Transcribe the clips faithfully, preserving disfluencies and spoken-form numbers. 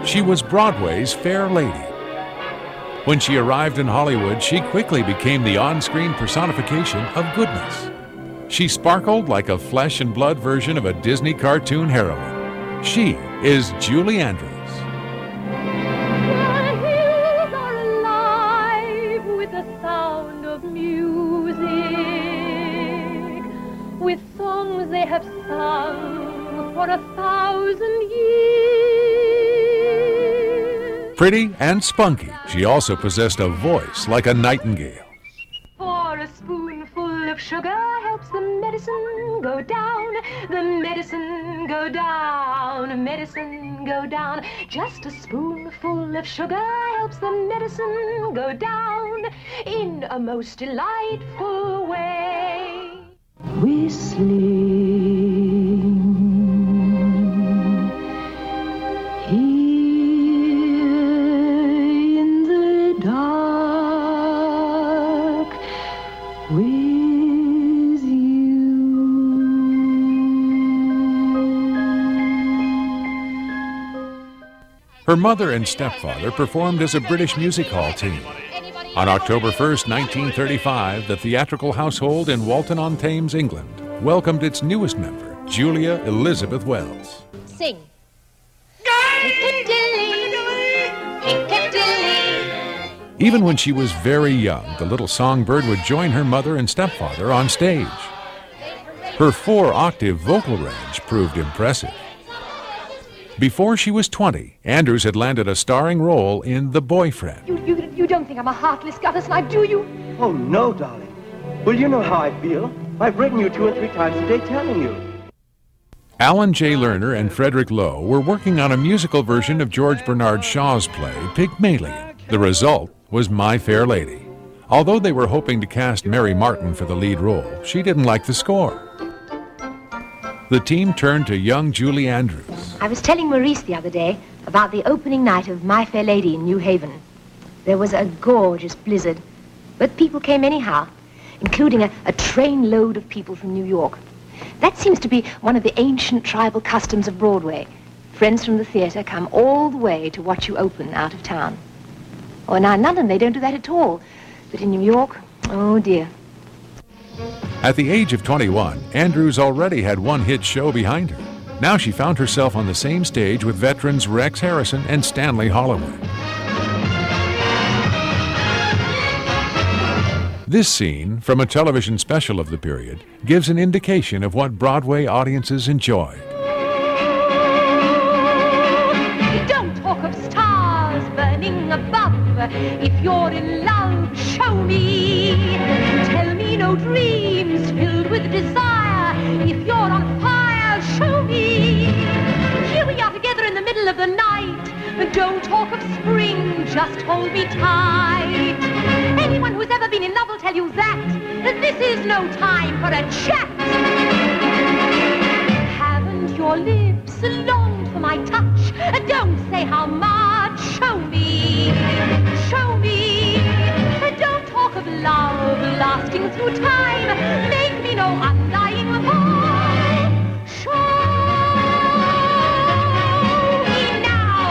She was Broadway's Fair Lady. When she arrived in Hollywood, she quickly became the on-screen personification of goodness. She sparkled like a flesh and blood version of a Disney cartoon heroine. She is Julie Andrews. The hills are alive with the sound of music, with songs they have sung for a thousand years. Pretty and spunky, she also possessed a voice like a nightingale. For a spoonful of sugar helps the medicine go down, the medicine go down, medicine go down. Just a spoonful of sugar helps the medicine go down in a most delightful way. Whistling here in the dark with you. Her mother and stepfather performed as a British music hall team. On October first, nineteen thirty-five, the theatrical household in Walton-on-Thames, England, welcomed its newest member, Julia Elizabeth Wells. Sing. Piccadilly, Piccadilly. Even when she was very young, the little songbird would join her mother and stepfather on stage. Her four-octave vocal range proved impressive. Before she was twenty, Andrews had landed a starring role in The Boyfriend. You, you, you don't think I'm a heartless gutter snipe, do you? Oh, no, darling. Well, you know how I feel. I've written you two or three times a day telling you. Alan J. Lerner and Frederick Lowe were working on a musical version of George Bernard Shaw's play, Pygmalion. The result was My Fair Lady. Although they were hoping to cast Mary Martin for the lead role, she didn't like the score. The team turned to young Julie Andrews. I was telling Maurice the other day about the opening night of My Fair Lady in New Haven. There was a gorgeous blizzard, but people came anyhow, including a, a trainload of people from New York. That seems to be one of the ancient tribal customs of Broadway. Friends from the theater come all the way to watch you open out of town. Oh, now in London they don't do that at all, but in New York, oh dear. At the age of twenty-one, Andrews already had one hit show behind her. Now she found herself on the same stage with veterans Rex Harrison and Stanley Holloway. This scene, from a television special of the period, gives an indication of what Broadway audiences enjoyed. Don't talk of stars burning above. If you're in love, show me. Tell me no dreams filled with desire. If you're on fire, show me. Here we are together in the middle of the night. But don't talk of spring, just hold me tight. Anyone who's ever been in love will tell you that, that this is no time for a chat. Haven't your lips longed for my touch? Don't say how much. Show me, show me. Don't talk of love lasting through time. Make me no undying vow. Show me now.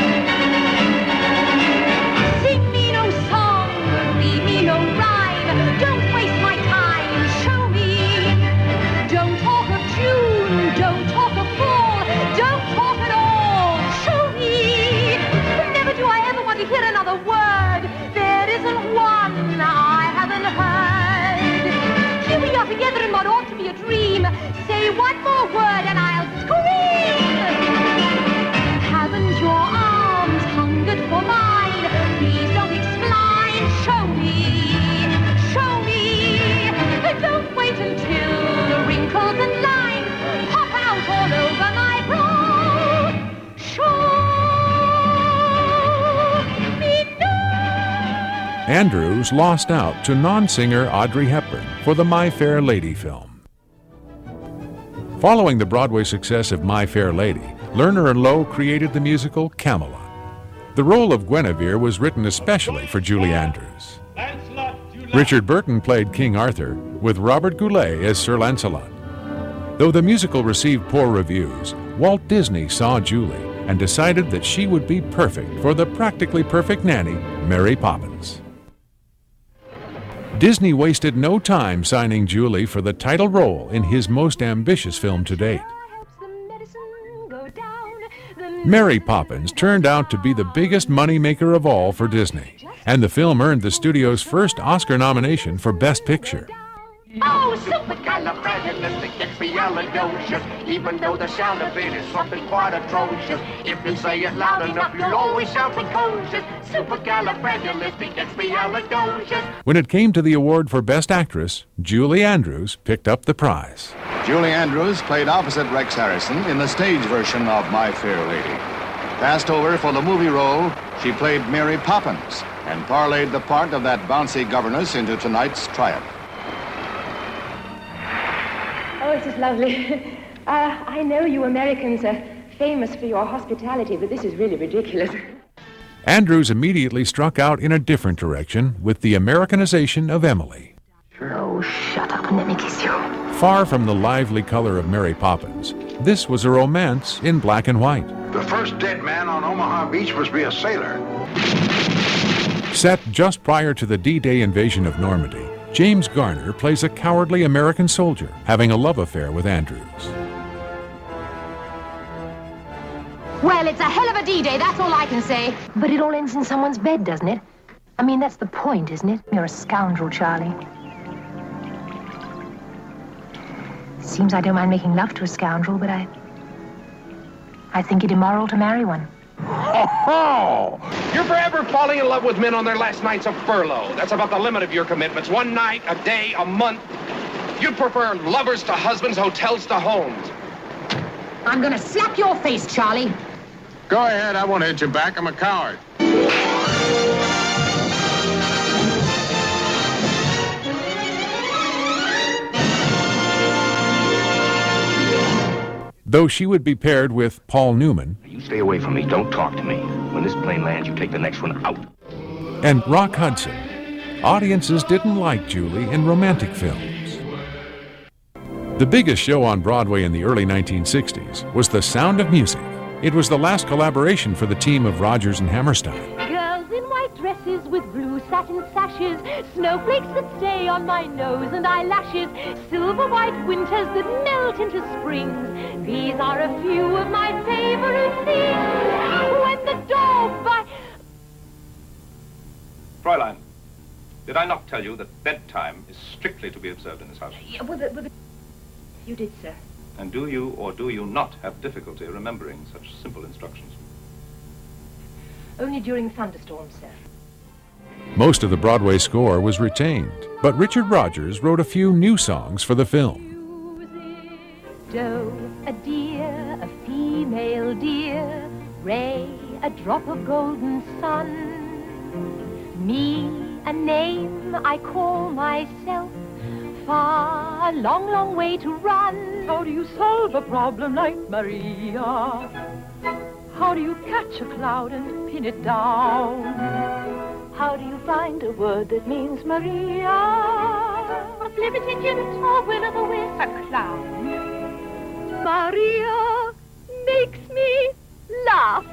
Sing me no song, read me no rhyme. Don't waste my time. Show me. Don't talk of June, don't talk of fall. Don't talk at all. Show me. Never do I ever want to hear another word. There isn't one I haven't heard. Here we are together in what ought to be a dream. Say one more word and I'll scream. Haven't your arms hungered for mine? Please don't explain. Show me, show me. Don't wait until the wrinkles and lines pop out all over my brow. Show me now. Andrews lost out to non-singer Audrey Hepburn for the My Fair Lady film. Following the Broadway success of My Fair Lady, Lerner and Lowe created the musical Camelot. The role of Guinevere was written especially for Julie Andrews. Richard Burton played King Arthur, with Robert Goulet as Sir Lancelot. Though the musical received poor reviews, Walt Disney saw Julie and decided that she would be perfect for the practically perfect nanny, Mary Poppins. Disney wasted no time signing Julie for the title role in his most ambitious film to date. Mary Poppins turned out to be the biggest moneymaker of all for Disney, and the film earned the studio's first Oscar nomination for Best Picture. Oh, supercalifragilisticexpialidocious, even though the sound of it is something quite atrocious. If you say it loud enough, you'll always sound precocious. Supercalifragilisticexpialidocious. When it came to the award for Best Actress, Julie Andrews picked up the prize. Julie Andrews played opposite Rex Harrison in the stage version of My Fair Lady. Passed over for the movie role, she played Mary Poppins and parlayed the part of that bouncy governess into tonight's triumph. Oh, this is lovely. Uh, I know you Americans are famous for your hospitality, but this is really ridiculous. Andrews immediately struck out in a different direction with the Americanization of Emily. Oh, shut up and let me kiss you. Far from the lively color of Mary Poppins, this was a romance in black and white. The first dead man on Omaha Beach must be a sailor. Set just prior to the D-Day invasion of Normandy, James Garner plays a cowardly American soldier having a love affair with Andrews. Well, it's a hell of a D-Day, that's all I can say. But it all ends in someone's bed, doesn't it? I mean, that's the point, isn't it? You're a scoundrel, Charlie. Seems I don't mind making love to a scoundrel, but I... I think it immoral to marry one. Oh, you're forever falling in love with men on their last nights of furlough. That's about the limit of your commitments. One night, a day, a month. You'd prefer lovers to husbands, hotels to homes. I'm gonna slap your face, Charlie. Go ahead, I won't hit you back. I'm a coward. Though she would be paired with Paul Newman. You stay away from me. Don't talk to me. When this plane lands, you take the next one out. And Rock Hudson. Audiences didn't like Julie in romantic films. The biggest show on Broadway in the early nineteen sixties was The Sound of Music. It was the last collaboration for the team of Rodgers and Hammerstein. Girls in white dresses with blue satin sashes, snowflakes that stay on my nose and eyelashes, silver white winters that melt into springs. These are a few of my favorite things. When the dog by... Fräulein, did I not tell you that bedtime is strictly to be observed in this house? Yeah, well, the, well, the... You did, sir. And do you or do you not have difficulty remembering such simple instructions? Only during thunderstorms, sir. Most of the Broadway score was retained, but Richard Rodgers wrote a few new songs for the film. Doe, a deer, a female deer, Ray, a drop of golden sun. Me, a name I call myself, far, a long, long way to run. How do you solve a problem like Maria? How do you catch a cloud and pin it down? How do you find a word that means Maria? A flibbertigibbet or will-o'-the-wisp, a clown. Maria makes me laugh.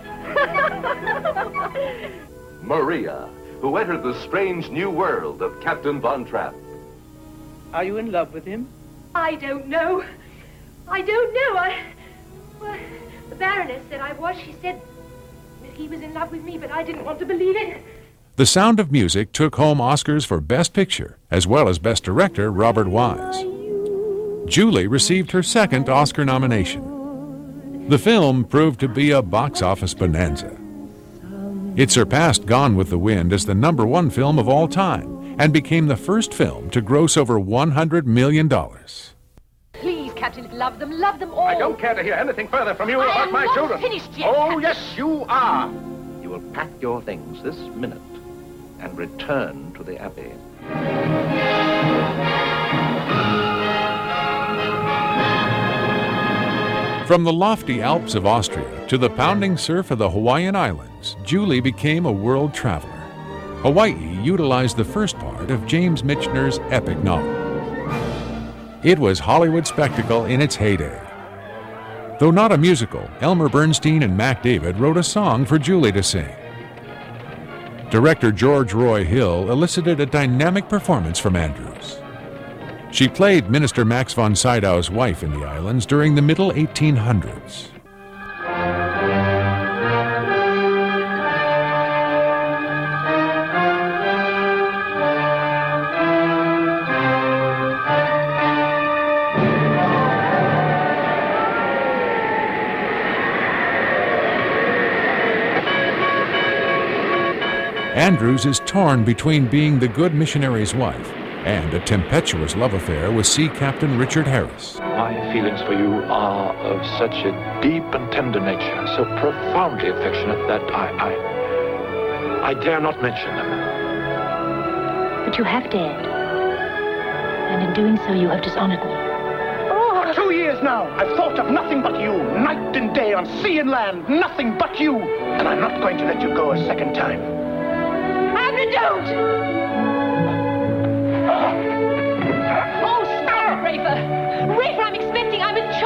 Maria, who entered the strange new world of Captain Von Trapp. Are you in love with him? I don't know. I don't know. I... Well, the Baroness said I was. She said that he was in love with me, but I didn't want to believe it. The Sound of Music took home Oscars for Best Picture, as well as Best Director Robert Wise. Julie received her second Oscar nomination. The film proved to be a box office bonanza. It surpassed Gone with the Wind as the number one film of all time and became the first film to gross over one hundred million dollars. Please, Captain, love them, love them all. I don't care to hear anything further from you I about am my not children. finished yet, Oh, Captain. yes, you are. You will pack your things this minute and return to the Abbey. From the lofty Alps of Austria to the pounding surf of the Hawaiian Islands, Julie became a world traveler. Hawaii utilized the first part of James Michener's epic novel. It was Hollywood spectacle in its heyday. Though not a musical, Elmer Bernstein and Mac David wrote a song for Julie to sing. Director George Roy Hill elicited a dynamic performance from Andrews. She played Minister Max von Sydow's wife in the islands during the middle eighteen hundreds. Andrews is torn between being the good missionary's wife and a tempestuous love affair with Sea Captain Richard Harris. My feelings for you are of such a deep and tender nature, so profoundly affectionate that I, I, I dare not mention them. But you have dared, and in doing so you have dishonored me. Oh, two years now, I've thought of nothing but you, night and day, on sea and land, nothing but you. And I'm not going to let you go a second time. Abner, don't! Oh, stop it, Rafer! Rafer, I'm expecting, I'm a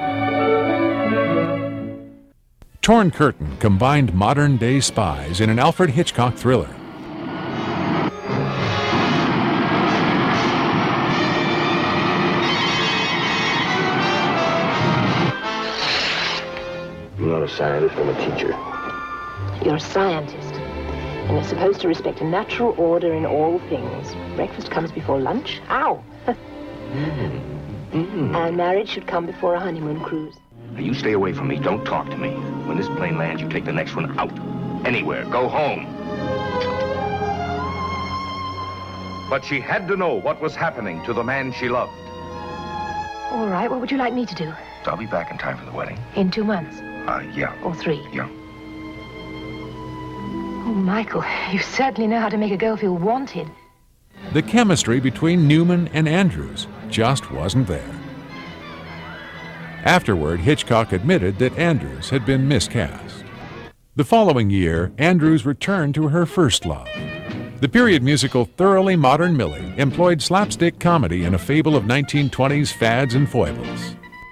child! Torn Curtain combined modern-day spies in an Alfred Hitchcock thriller. I'm not a scientist, I'm a teacher. You're a scientist, and you're supposed to respect a natural order in all things. Breakfast comes before lunch. Ow! mm. Mm. And marriage should come before a honeymoon cruise. Now, you stay away from me. Don't talk to me. When this plane lands, you take the next one out. Anywhere. Go home. But she had to know what was happening to the man she loved. All right, what would you like me to do? So I'll be back in time for the wedding. In two months? Uh, yeah. Or three? Yeah. Oh, Michael, you certainly know how to make a girl feel wanted. The chemistry between Newman and Andrews just wasn't there. Afterward, Hitchcock admitted that Andrews had been miscast. The following year, Andrews returned to her first love. The period musical Thoroughly Modern Millie employed slapstick comedy in a fable of nineteen twenties fads and foibles.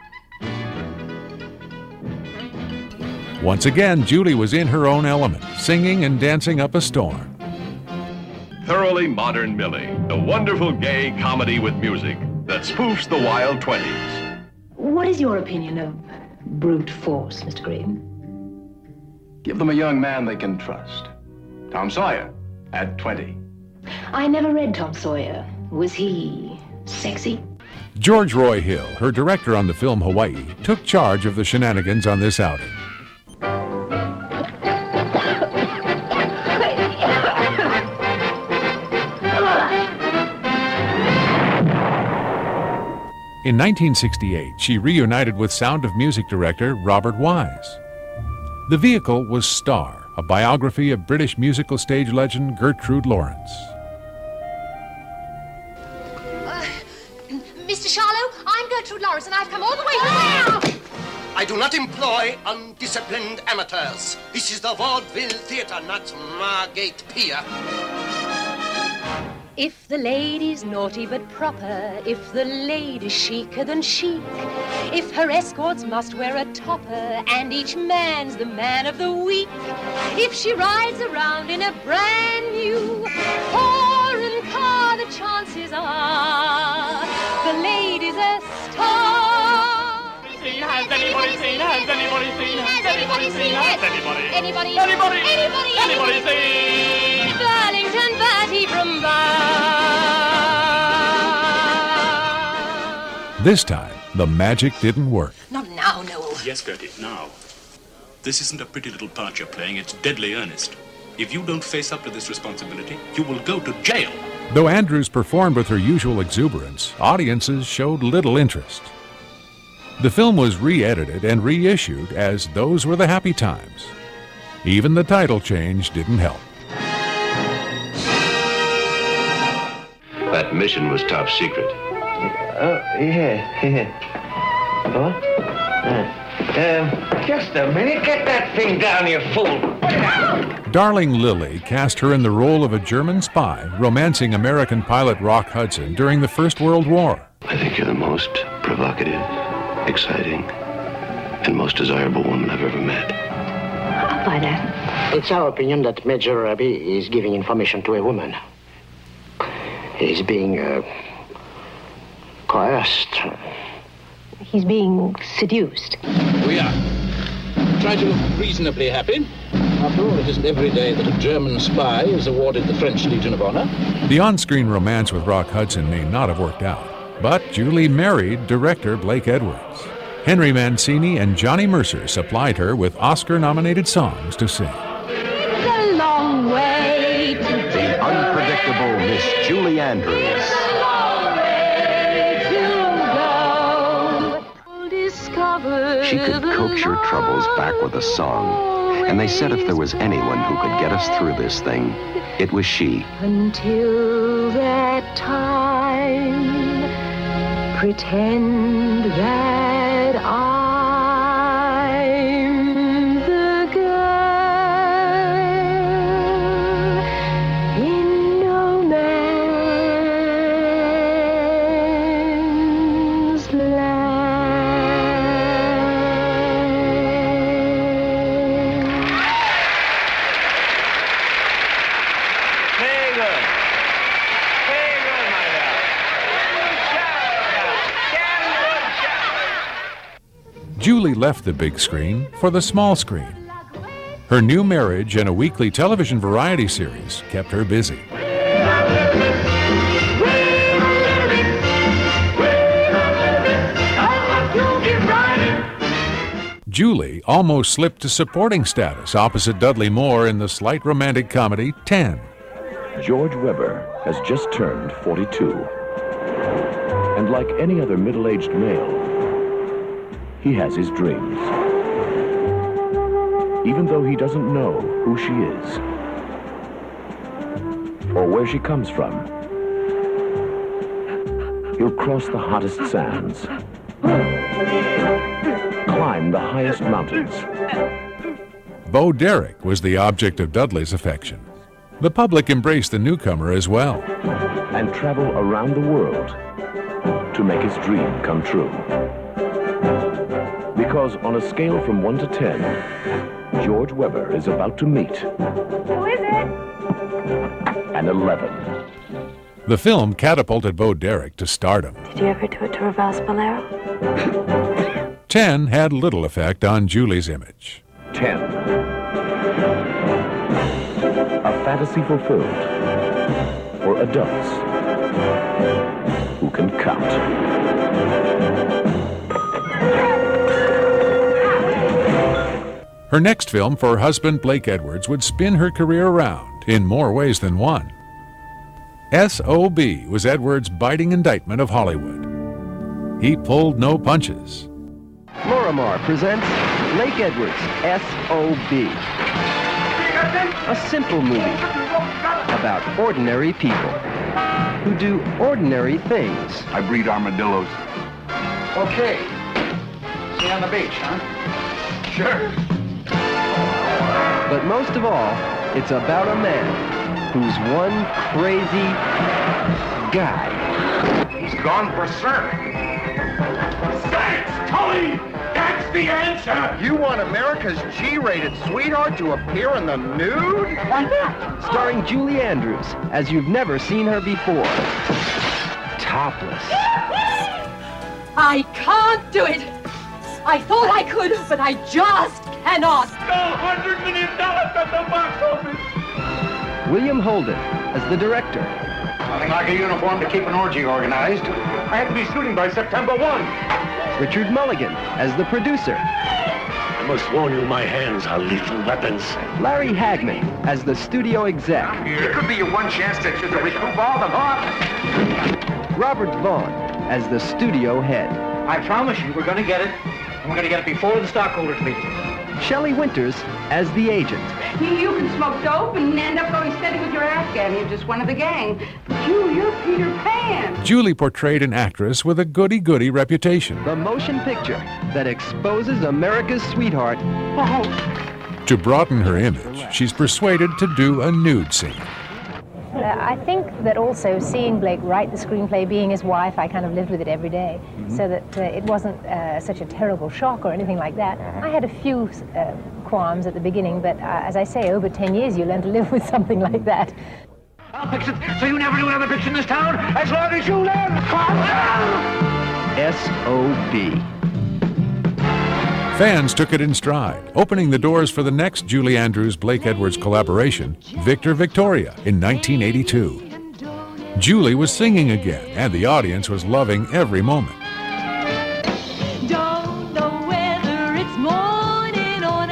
Once again, Julie was in her own element, singing and dancing up a storm. Thoroughly Modern Millie, a wonderful gay comedy with music that spoofs the wild twenties. What is your opinion of brute force, Mister Green? Give them a young man they can trust. Tom Sawyer, at twenty. I never read Tom Sawyer. Was he sexy? George Roy Hill, her director on the film Hawaii, took charge of the shenanigans on this outing. In nineteen sixty-eight, she reunited with Sound of Music director Robert Wise. The vehicle was Star, a biography of British musical stage legend Gertrude Lawrence. Uh, Mister Charlot, I'm Gertrude Lawrence, and I've come all the way from... I do not employ undisciplined amateurs. This is the vaudeville theater, not Margate Pier. If the lady's naughty but proper, if the lady's chicer than chic, if her escorts must wear a topper, and each man's the man of the week, if she rides around in a brand new foreign car, the chances are the lady's a star. Has anybody seen? Has anybody seen? Has anybody seen? Has anybody? Anybody? Anybody? Anybody? Anybody seen? Burlington Bertie from Bar. This time, the magic didn't work. Not now, Noel. Yes, Gertie, now. This isn't a pretty little part you're playing, it's deadly earnest. If you don't face up to this responsibility, you will go to jail. Though Andrews performed with her usual exuberance, audiences showed little interest. The film was re-edited and reissued as Those Were the Happy Times. Even the title change didn't help. That mission was top secret. Oh, yeah, yeah. What? Uh, um, just a minute. Get that thing down, you fool. Put it out. Darling Lily cast her in the role of a German spy romancing American pilot Rock Hudson during the First World War. I think you're the most provocative, exciting, and most desirable woman I've ever met. I'll buy that. It's our opinion that Major Raby is giving information to a woman. He's being, uh, coerced. He's being seduced. We are. Try to look reasonably happy. After all, it isn't every day that a German spy is awarded the French Legion of Honor. The on-screen romance with Rock Hudson may not have worked out, but Julie married director Blake Edwards. Henry Mancini and Johnny Mercer supplied her with Oscar-nominated songs to sing. It's a long way to go. The unpredictable Miss Julie Andrews. She could coax your troubles back with a song. And they said if there was anyone who could get us through this thing, it was she. Until that time, pretend that I'm the girl in no man's land. Julie left the big screen for the small screen. Her new marriage and a weekly television variety series kept her busy. Julie almost slipped to supporting status opposite Dudley Moore in the slight romantic comedy ten. George Weber has just turned forty-two. And like any other middle-aged male, he has his dreams. Even though he doesn't know who she is or where she comes from, he'll cross the hottest sands, climb the highest mountains. Bo Derek was the object of Dudley's affection. The public embraced the newcomer as well. And travel around the world to make his dream come true. Because on a scale from one to ten, George Weber is about to meet... Who is it? An eleven. The film catapulted Bo Derek to stardom. Did you ever do it to Reverse Bolero? ten had little effect on Julie's image. ten. A fantasy fulfilled for adults who can count. Her next film for husband Blake Edwards would spin her career around in more ways than one. S O B was Edwards' biting indictment of Hollywood. He pulled no punches. Lorimar presents Blake Edwards' S O B. A simple movie about ordinary people who do ordinary things. I breed armadillos. Okay. See you on the beach, huh? Sure. But most of all, it's about a man who's one crazy guy. He's gone berserk. Thanks, Tully! That's the answer! You want America's G-rated sweetheart to appear in the nude? Starring Julie Andrews, as you've never seen her before. Topless. I can't do it. I thought I could, but I just cannot. one hundred million dollars at the box office! William Holden as the director. Nothing like a uniform to keep an orgy organized. I have to be shooting by September first. Richard Mulligan as the producer. I must warn you, my hands are lethal weapons. Larry Hagman as the studio exec. It could be your one chance to, to recoup all the loss. Robert Vaughn as the studio head. I promise you, we're going to get it. And we're going to get it before the stockholders meeting. Shelley Winters as the agent. You, you can smoke dope and end up going steady with your Afghan. You're just one of the gang. But you, you're Peter Pan. Julie portrayed an actress with a goody-goody reputation. The motion picture that exposes America's sweetheart. Oh. To broaden her image, she's persuaded to do a nude scene. Uh, I I think that also seeing Blake write the screenplay, being his wife, I kind of lived with it every day, mm-hmm. so that uh, it wasn't uh, such a terrible shock or anything like that. Uh-huh. I had a few uh, qualms at the beginning, but uh, as I say, over ten years you learn to live with something like that. I'll fix it so you never do another picture in this town as long as you live. S O B. Fans took it in stride, opening the doors for the next Julie Andrews-Blake Edwards collaboration, Victor Victoria, in nineteen eighty-two. Julie was singing again, and the audience was loving every moment. Don't know whether it's morning or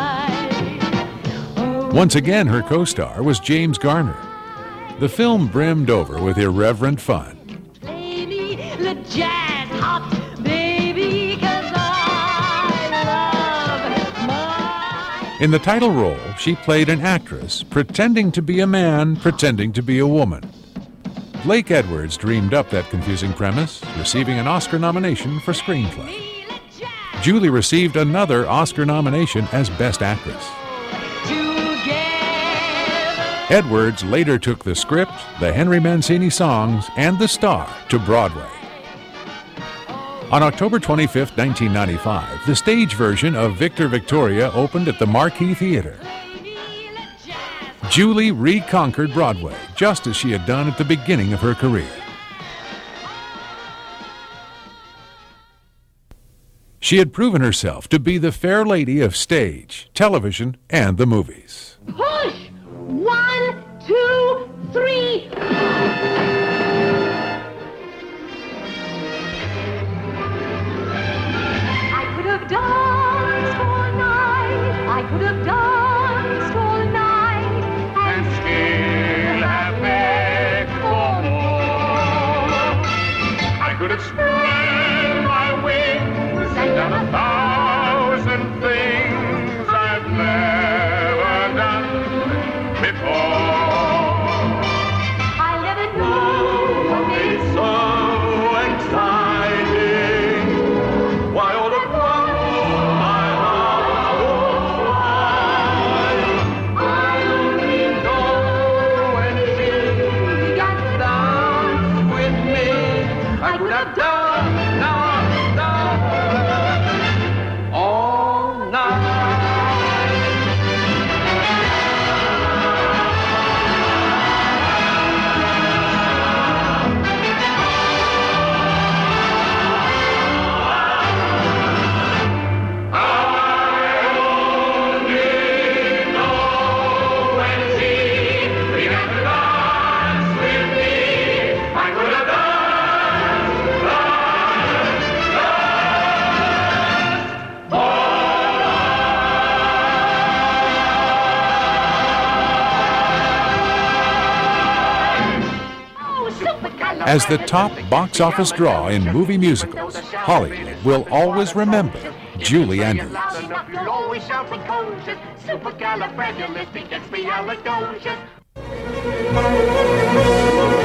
night. Once again, her co-star was James Garner. The film brimmed over with irreverent fun. Play me the jazz hop, baby, 'cause I love my... In the title role, she played an actress pretending to be a man, pretending to be a woman. Blake Edwards dreamed up that confusing premise, receiving an Oscar nomination for screenplay. Julie received another Oscar nomination as Best Actress. Edwards later took the script, the Henry Mancini songs, and the star to Broadway. On October twenty-fifth, nineteen ninety-five, the stage version of Victor Victoria opened at the Marquis Theater. Julie reconquered Broadway, just as she had done at the beginning of her career. She had proven herself to be the fair lady of stage, television, and the movies. Push! One, two, three. I could have danced all night. I could have danced all night. And still have begged for more. I could have spread my wings and done a thousand things I've never done before. I never knew what made it So exciting. Why all at once my heart goes wild. I only know when she began to dance with me. I could have done, now, done all night. As the top box office draw in movie musicals, Hollywood will always remember Julie Andrews. You'll always sound precocious, supercalifragilisticexpialidocious.